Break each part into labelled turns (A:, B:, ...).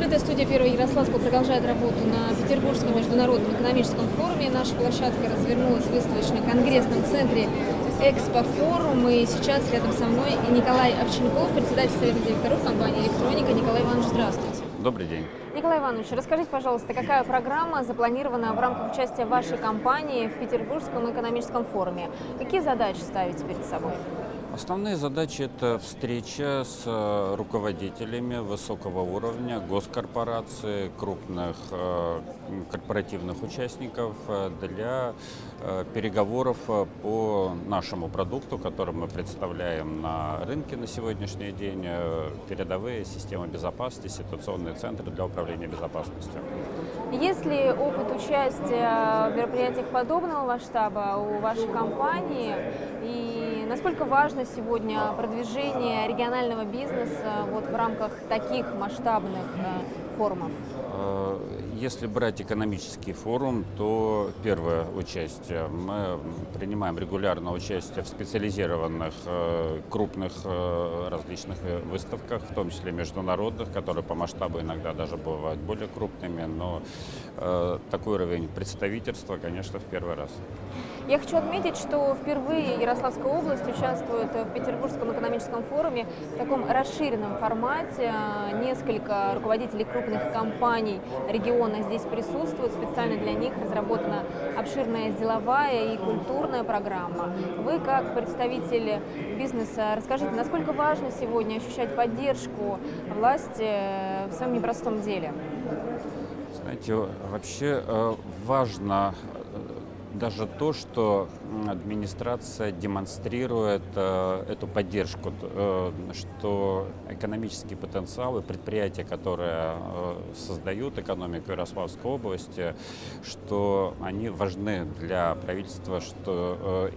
A: Открытая студия Первого Ярославского продолжает работу на Петербургском международном экономическом форуме. Наша площадка развернулась в выставочно-конгрессном центре Экспофорум. И сейчас рядом со мной Николай Овчинников, председатель Совета директоров компании «Электроника». Николай Иванович, здравствуйте.
B: Добрый день.
A: Николай Иванович, расскажите, пожалуйста, какая программа запланирована в рамках участия вашей компании в Петербургском экономическом форуме? Какие задачи ставите перед собой?
B: Основные задачи – это встреча с руководителями высокого уровня, госкорпораций, крупных корпоративных участников для переговоров по нашему продукту, который мы представляем на рынке на сегодняшний день, передовые системы безопасности, ситуационные центры для управления безопасностью.
A: Есть ли опыт участия в мероприятиях подобного масштаба у вашей компании? И насколько важно сегодня продвижение регионального бизнеса в рамках таких масштабных форумов?
B: Если брать экономический форум, то первое участие. Мы принимаем регулярно участие в специализированных крупных различных выставках, в том числе международных, которые по масштабу иногда даже бывают более крупными, но такой уровень представительства, конечно, в первый раз.
A: Я хочу отметить, что впервые Ярославская область участвует в Петербургском экономическом форуме в таком расширенном формате. Несколько руководителей крупных компаний региона здесь присутствуют. Специально для них разработана обширная деловая и культурная программа. Вы, как представитель бизнеса, расскажите, насколько важно сегодня ощущать поддержку власти в своем непростом деле?
B: Знаете, вообще важно даже то, что администрация демонстрирует эту поддержку, что экономический потенциал и предприятия, которые создают экономику Ярославской области, что они важны для правительства, что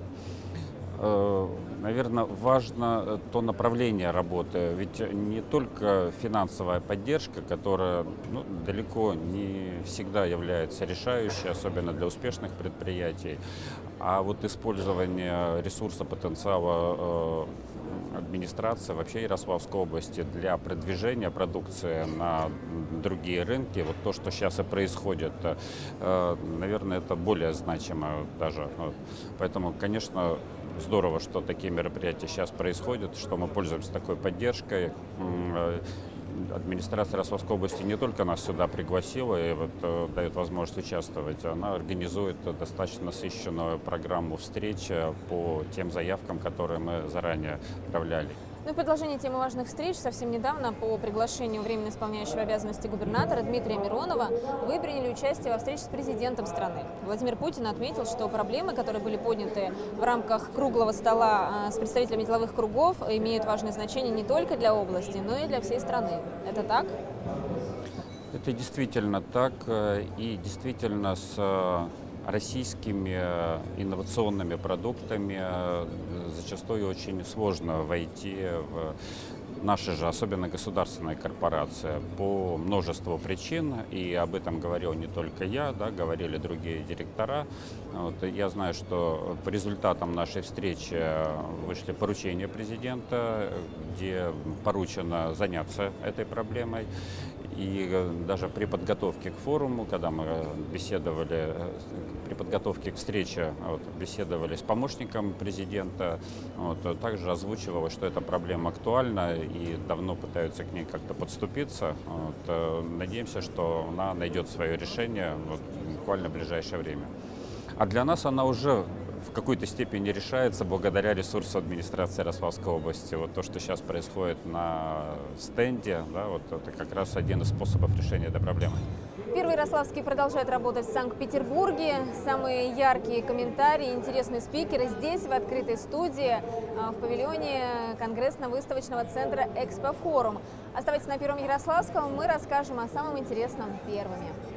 B: наверное, важно то направление работы, ведь не только финансовая поддержка, которая далеко не всегда является решающей, особенно для успешных предприятий, а вот использование ресурса, потенциала администрации вообще Ярославской области для продвижения продукции на другие рынки. Вот то, что сейчас и происходит, наверное, это более значимо даже. Поэтому, конечно, здорово, что такие мероприятия сейчас происходят, что мы пользуемся такой поддержкой. Администрация Ярославской области не только нас сюда пригласила и дает возможность участвовать, она организует достаточно насыщенную программу встреч по тем заявкам, которые мы заранее отправляли.
A: В продолжение темы важных встреч, совсем недавно по приглашению временно исполняющего обязанности губернатора Дмитрия Миронова вы приняли участие во встрече с президентом страны. Владимир Путин отметил, что проблемы, которые были подняты в рамках круглого стола с представителями деловых кругов, имеют важное значение не только для области, но и для всей страны. Это так?
B: Это действительно так, и действительно с российскими инновационными продуктами зачастую очень сложно войти в наши же, особенно государственные корпорации, по множеству причин, и об этом говорил не только я, говорили другие директора. Я знаю, что по результатам нашей встречи вышли поручения президента, где поручено заняться этой проблемой. И даже при подготовке к форуму, когда мы беседовали, при подготовке к встрече беседовали с помощником президента, также озвучивалось, что эта проблема актуальна и давно пытаются к ней как-то подступиться. Надеемся, что она найдет свое решение буквально в ближайшее время. А для нас она уже в какой-то степени решается благодаря ресурсу администрации Ярославской области. Вот то, что сейчас происходит на стенде, это как раз один из способов решения этой проблемы.
A: Первый Ярославский продолжает работать в Санкт-Петербурге. Самые яркие комментарии, интересные спикеры здесь, в открытой студии, в павильоне конгрессно-выставочного центра «Экспофорум». Оставайтесь на Первом Ярославском, мы расскажем о самом интересном первыми.